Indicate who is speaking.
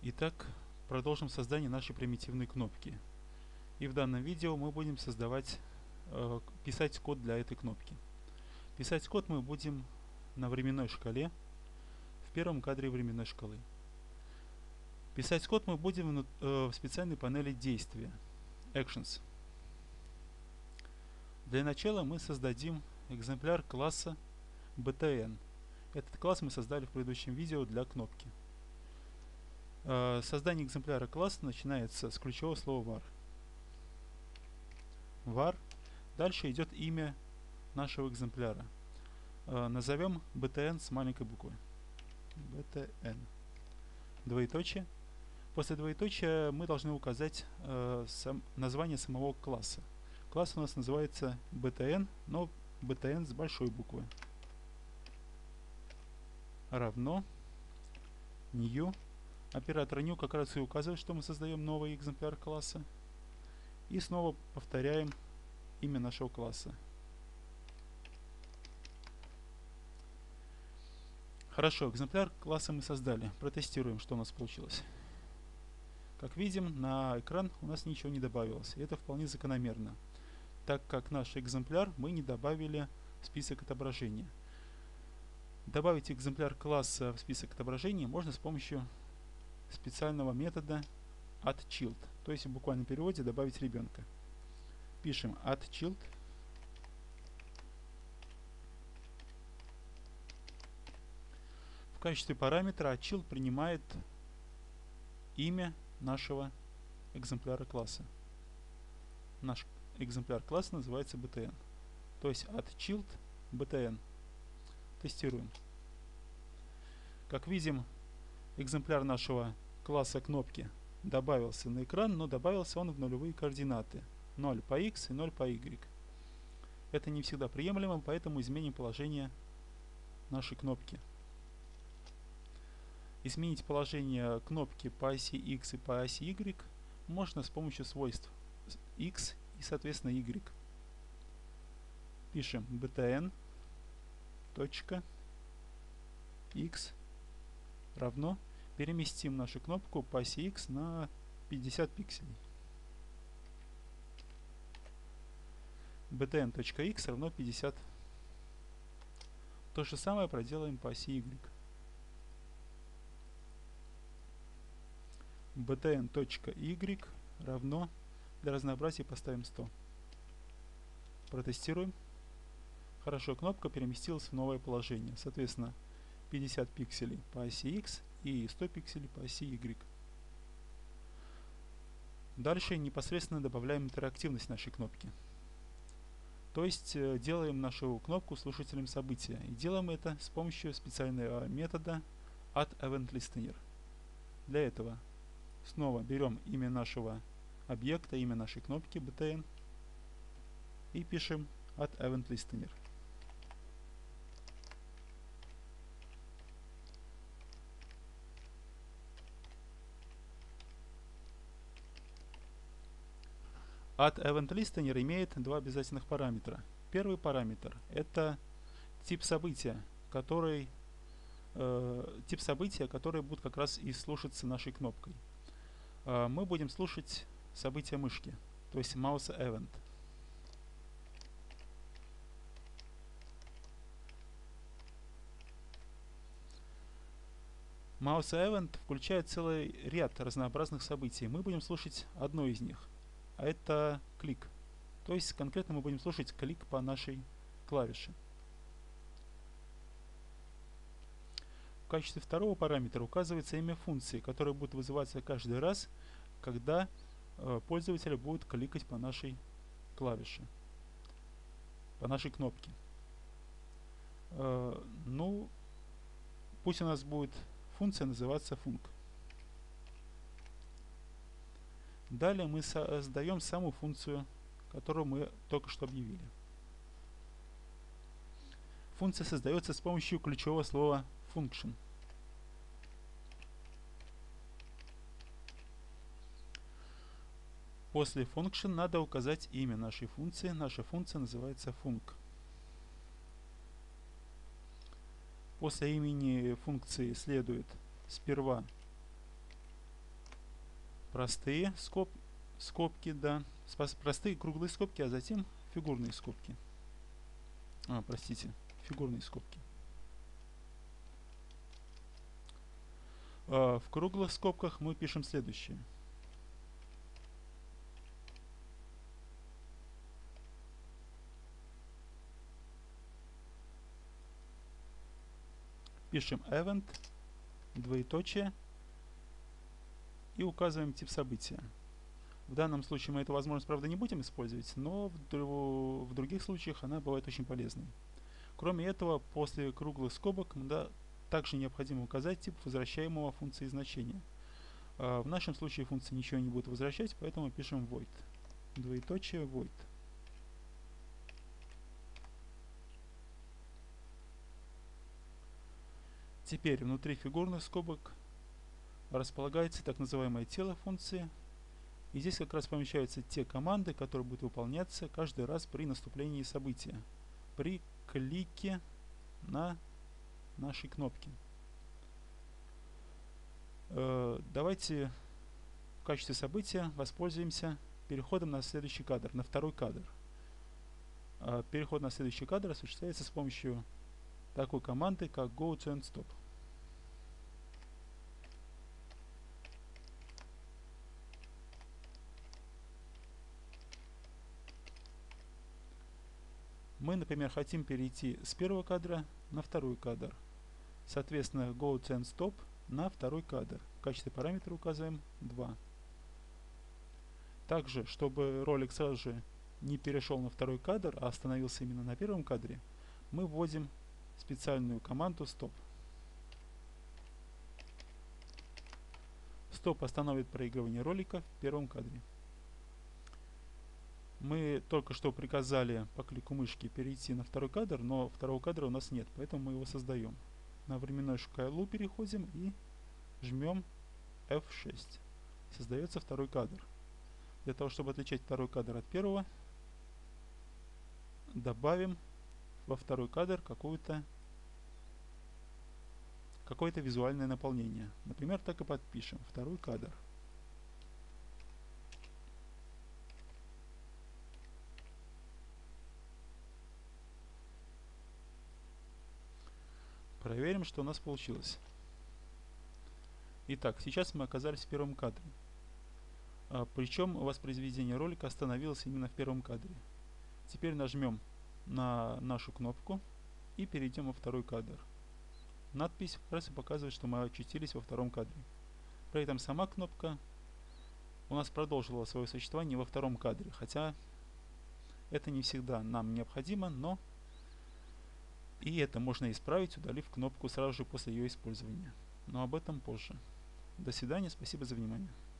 Speaker 1: Итак, продолжим создание нашей примитивной кнопки. И в данном видео мы будем писать код для этой кнопки. Писать код мы будем на временной шкале, в первом кадре временной шкалы. Писать код мы будем в специальной панели действия, Actions. Для начала мы создадим экземпляр класса btn. Этот класс мы создали в предыдущем видео для кнопки. Создание экземпляра класса начинается с ключевого слова var. Дальше идет имя нашего экземпляра. Назовем btn с маленькой буквы. btn. Двоеточие. После двоеточия мы должны указать название самого класса. Класс у нас называется btn, но btn с большой буквы. Равно new. Оператор new как раз и указывает, что мы создаем новый экземпляр класса. И снова повторяем имя нашего класса. Хорошо, экземпляр класса мы создали. Протестируем, что у нас получилось. Как видим, на экран у нас ничего не добавилось. И это вполне закономерно, так как наш экземпляр мы не добавили в список отображения. Добавить экземпляр класса в список отображения можно с помощью специального метода addChild, то есть в буквальном переводе добавить ребенка. Пишем addChild. В качестве параметра addChild принимает имя нашего экземпляра класса. Наш экземпляр класса называется btn, то есть addChild btn. Тестируем. Как видим, экземпляр нашего класса кнопки добавился на экран, но добавился он в нулевые координаты 0 по x и 0 по y. Это не всегда приемлемо, поэтому изменим положение нашей кнопки. Изменить положение кнопки по оси x и по оси y можно с помощью свойств x и соответственно y. Пишем btn .x равно, переместим нашу кнопку по оси x на 50 пикселей. btn.x равно 50. То же самое проделаем по оси y. btn.y равно, для разнообразия поставим 100. Протестируем. Хорошо, кнопка переместилась в новое положение. Соответственно, 50 пикселей по оси x и 100 пикселей по оси y. Дальше непосредственно добавляем интерактивность нашей кнопки. То есть делаем нашу кнопку слушателем события. И делаем это с помощью специального метода addEventListener. Для этого снова берем имя нашего объекта, имя нашей кнопки btn и пишем addEventListener. addEventListener имеет два обязательных параметра. Первый параметр – это тип события, который будет как раз и слушаться нашей кнопкой. Мы будем слушать события мышки, то есть mouseEvent. mouseEvent включает целый ряд разнообразных событий. Мы будем слушать одно из них, а это клик. То есть конкретно мы будем слушать клик по нашей клавише. В качестве второго параметра указывается имя функции, которая будет вызываться каждый раз, когда пользователь будет кликать по нашей клавише, по нашей кнопке. Ну, пусть у нас будет функция называться func. Далее мы создаем саму функцию, которую мы только что объявили. Функция создается с помощью ключевого слова function. После function надо указать имя нашей функции. Наша функция называется func. После имени функции следует сперва простые скобки, да, простые круглые скобки, а затем фигурные скобки. Простите, фигурные скобки. В круглых скобках мы пишем следующее. Пишем event, двоеточие, и указываем тип события. В данном случае мы эту возможность, правда, не будем использовать, но в других случаях она бывает очень полезной. Кроме этого, после круглых скобок также необходимо указать тип возвращаемого функции значения. В нашем случае функция ничего не будет возвращать, поэтому пишем void. Двоеточие void. Теперь внутри фигурных скобок располагается так называемое тело функции. И здесь как раз помещаются те команды, которые будут выполняться каждый раз при наступлении события, при клике на нашей кнопки. Давайте в качестве события воспользуемся переходом на следующий кадр, на второй кадр. Переход на следующий кадр осуществляется с помощью такой команды, как go_to_end_stop. Мы, например, хотим перейти с первого кадра на второй кадр. Соответственно, go_to_end_stop на второй кадр. В качестве параметра указываем 2. Также, чтобы ролик сразу же не перешел на второй кадр, а остановился именно на первом кадре, мы вводим специальную команду stop. Stop остановит проигрывание ролика в первом кадре. Мы только что приказали по клику мышки перейти на второй кадр, но второго кадра у нас нет, поэтому мы его создаем. На временной шкалу переходим и жмем F6. Создается второй кадр. Для того, чтобы отличать второй кадр от первого, добавим во второй кадр какое-то визуальное наполнение. Например, так и подпишем второй кадр. Проверим, что у нас получилось. Итак, сейчас мы оказались в первом кадре. Причем воспроизведение ролика остановилось именно в первом кадре. Теперь нажмем на нашу кнопку и перейдем во второй кадр. Надпись как раз и показывает, что мы очутились во втором кадре. При этом сама кнопка у нас продолжила свое существование во втором кадре, хотя это не всегда нам необходимо, но и это можно исправить, удалив кнопку сразу же после ее использования. Но об этом позже. До свидания, спасибо за внимание.